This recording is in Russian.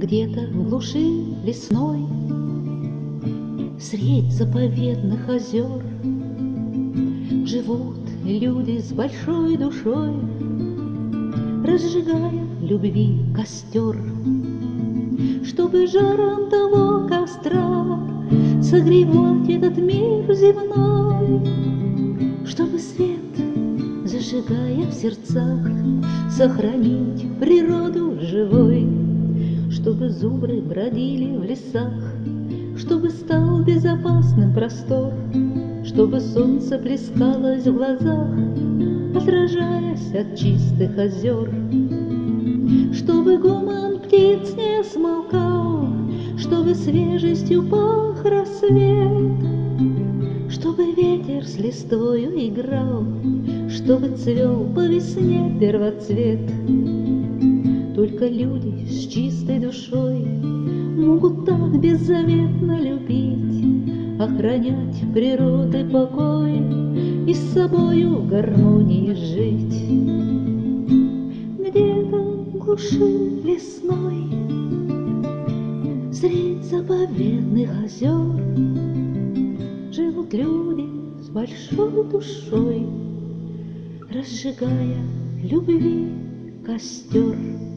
Где-то в глуши лесной, средь заповедных озер, живут люди с большой душой, разжигая любви костер, чтобы жаром того костра согревать этот мир земной, чтобы свет, зажигая в сердцах, сохранить природу живой, чтобы зубры бродили в лесах, чтобы стал безопасным простор, чтобы солнце плескалось в глазах, отражаясь от чистых озер, чтобы гомон птиц не смолкал, чтобы свежестью пах рассвет, чтобы ветер с листвою играл, чтобы цвел по весне первоцвет. Только люди с чистой душой могут так беззаветно любить, охранять природы покой и с собою в гармонии жить. Где-то в глуши лесной, средь заповедных озер, живут люди с большой душой, разжигая любви костер.